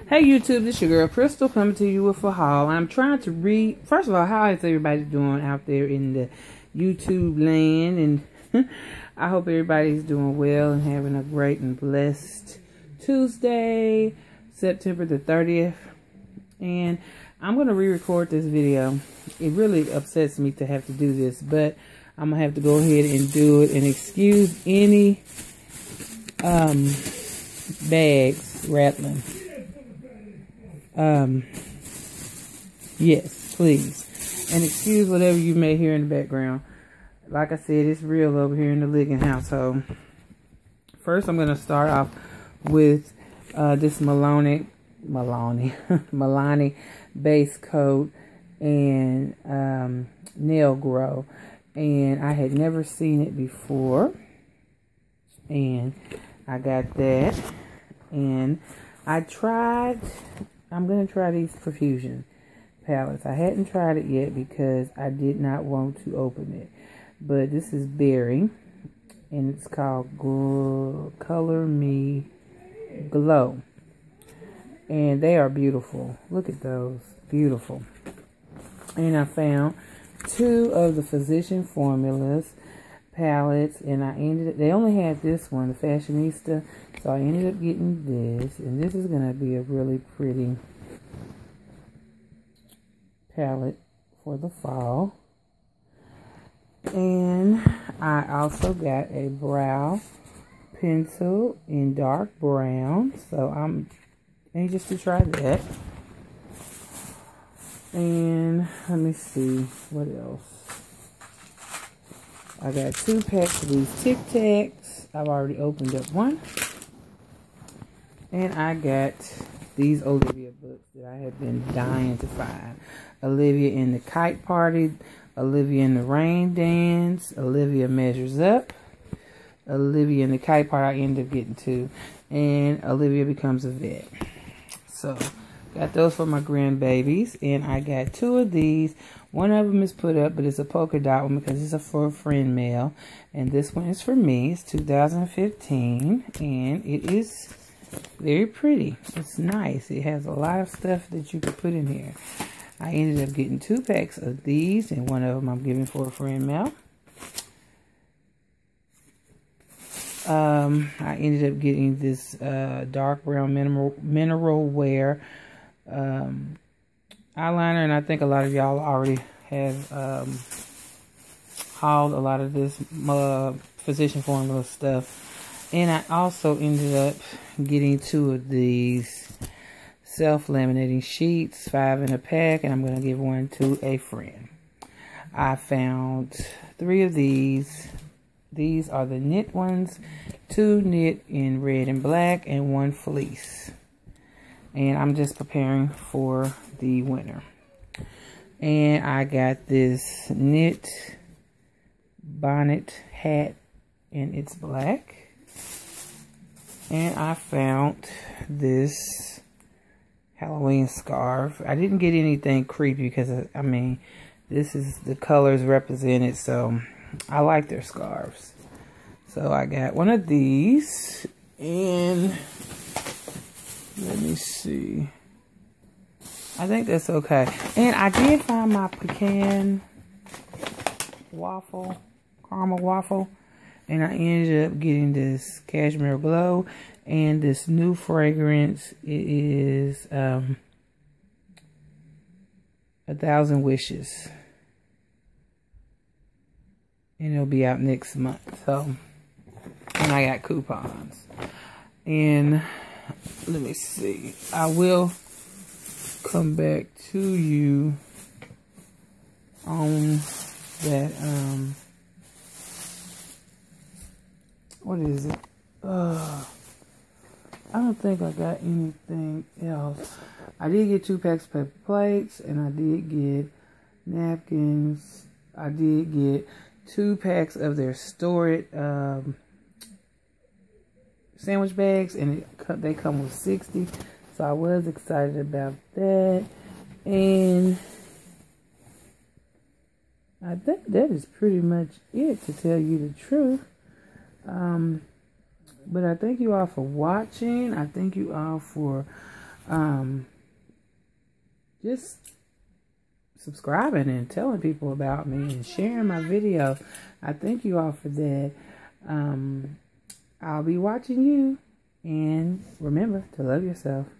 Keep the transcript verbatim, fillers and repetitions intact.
Hey YouTube, this your girl Crystal coming to you with a haul. I'm trying to read, first of all, how is everybody doing out there in the YouTube land? And I hope everybody's doing well and having a great and blessed Tuesday, September the thirtieth. And I'm going to re-record this video. It really upsets me to have to do this, but I'm going to have to go ahead and do it. And excuse any um, bags rattling. Um, yes, please. And excuse whatever you may hear in the background. Like I said, it's real over here in the Liggins household. First, I'm going to start off with uh, this Maloney, Maloney, Milani base coat and um, nail grow. And I had never seen it before. And I got that. And I tried... I'm going to try these Profusion palettes. I hadn't tried it yet because I did not want to open it. But this is Berry. And it's called Color Me Glow. And they are beautiful. Look at those. Beautiful. And I found two of the Physician Formulas palettes. And I ended up, they only had this one, the Fashionista. So I ended up getting this, and this is going to be a really pretty palette for the fall. And I also got a brow pencil in dark brown, so I'm anxious to try that. And let me see, what else? I got two packs of these Tic Tacs. I've already opened up one. And I got these Olivia books that I have been dying to find. Olivia in the Kite Party, Olivia in the Rain Dance, Olivia Measures Up, Olivia in the Kite Party I ended up getting two, and Olivia Becomes a Vet. So, got those for my grandbabies, and I got two of these. One of them is put up, but it's a polka dot one because it's a for a friend mail. And this one is for me. It's two thousand fifteen, and it is... very pretty. It's nice. It has a lot of stuff that you could put in here. I ended up getting two packs of these, and one of them I'm giving for a friend mail. Um, I ended up getting this uh, dark brown mineral mineral wear um, eyeliner, and I think a lot of y'all already have um, hauled a lot of this uh, Physician Formula stuff. And I also ended up getting two of these self-laminating sheets, five in a pack, and I'm going to give one to a friend. I found three of these. These are the knit ones, two knit in red and black, and one fleece. And I'm just preparing for the winter. And I got this knit bonnet hat, and it's black. And I found this Halloween scarf. I didn't get anything creepy because, I mean, this is the colors represented. So, I like their scarves. So, I got one of these. And, let me see. I think that's okay. And I did find my pecan waffle, caramel waffle. And I ended up getting this Cashmere Glow and this new fragrance. It is um, A Thousand Wishes. And it'll be out next month. So, and I got coupons. And let me see. I will come back to you on that... Um, What is it? Uh, I don't think I got anything else. I did get two packs of paper plates, and I did get napkins. I did get two packs of their stored um, sandwich bags, and it, they come with sixty. So I was excited about that. And I think that is pretty much it, to tell you the truth. Um, but I thank you all for watching. I thank you all for um, just subscribing and telling people about me and sharing my video. I thank you all for that. Um, I'll be watching you. And remember to love yourself.